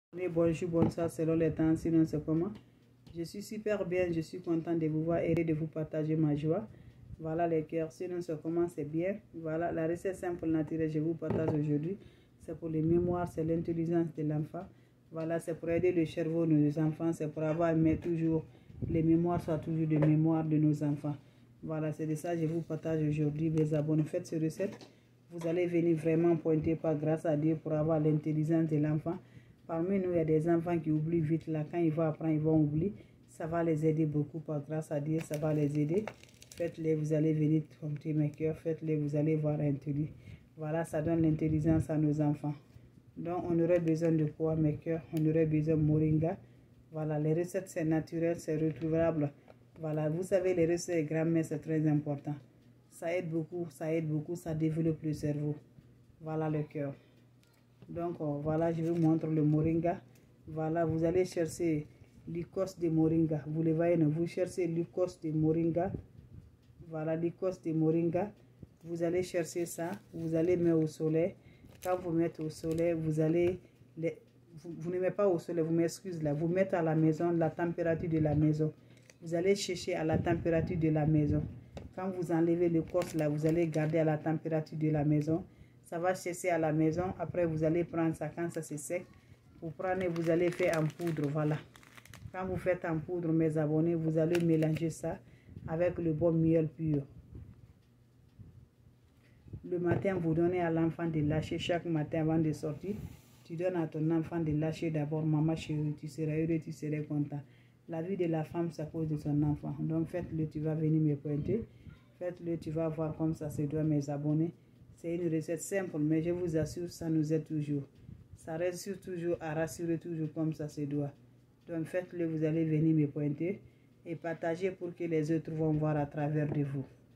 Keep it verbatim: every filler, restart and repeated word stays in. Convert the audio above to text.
Bonjour, bonsoir, selon les temps, sinon c'est comment. Je suis super bien, je suis content de vous voir et de vous partager ma joie. Voilà les cœurs, sinon c'est comment, c'est bien. Voilà la recette simple naturelle, je vous partage aujourd'hui. C'est pour les mémoires, c'est l'intelligence de l'enfant. Voilà, c'est pour aider le cerveau de nos enfants, c'est pour avoir, mais toujours, les mémoires soient toujours des mémoires de nos enfants. Voilà, c'est de ça que je vous partage aujourd'hui. Mes abonnés, faites cette recette. Vous allez venir vraiment pointer par grâce à Dieu pour avoir l'intelligence de l'enfant. Parmi nous, il y a des enfants qui oublient vite. Là, quand ils vont apprendre, ils vont oublier. Ça va les aider beaucoup par grâce à Dieu. Ça va les aider. Faites-les, vous allez venir tromper mes cœurs. Faites-les, vous allez voir intelligent. Voilà, ça donne l'intelligence à nos enfants. Donc, on aurait besoin de quoi, mes cœurs? On aurait besoin de moringa. Voilà, les recettes, c'est naturel, c'est retrouvable. Voilà, vous savez, les recettes de grand-mère, c'est très important. Ça aide beaucoup, ça aide beaucoup, ça développe le cerveau. Voilà le cœur. Donc, oh, voilà, je vous montre le moringa. Voilà, vous allez chercher l'écorce de moringa. Vous le voyez, vous cherchez l'écorce de moringa. Voilà, l'écorce de moringa. Vous allez chercher ça. Vous allez mettre au soleil. Quand vous mettez au soleil, vous allez... Les, vous, vous ne mettez pas au soleil, vous m'excusez là. Vous mettez à la maison, la température de la maison. Vous allez chercher à la température de la maison. Quand vous enlevez l'écorce là, vous allez garder à la température de la maison. Ça va sécher à la maison. Après, vous allez prendre ça quand ça se sec. Vous prenez, vous allez faire en poudre. Voilà. Quand vous faites en poudre, mes abonnés, vous allez mélanger ça avec le bon miel pur. Le matin, vous donnez à l'enfant de lâcher chaque matin avant de sortir. Tu donnes à ton enfant de lâcher d'abord, maman chérie, tu seras heureux, tu seras content. La vie de la femme, c'est à cause de son enfant. Donc, faites-le, tu vas venir me pointer. Faites-le, tu vas voir comme ça se doit, mes abonnés. C'est une recette simple, mais je vous assure, ça nous aide toujours. Ça rassure toujours à rassurer toujours comme ça se doit. Donc faites-le, vous allez venir me pointer et partager pour que les autres vont voir à travers de vous.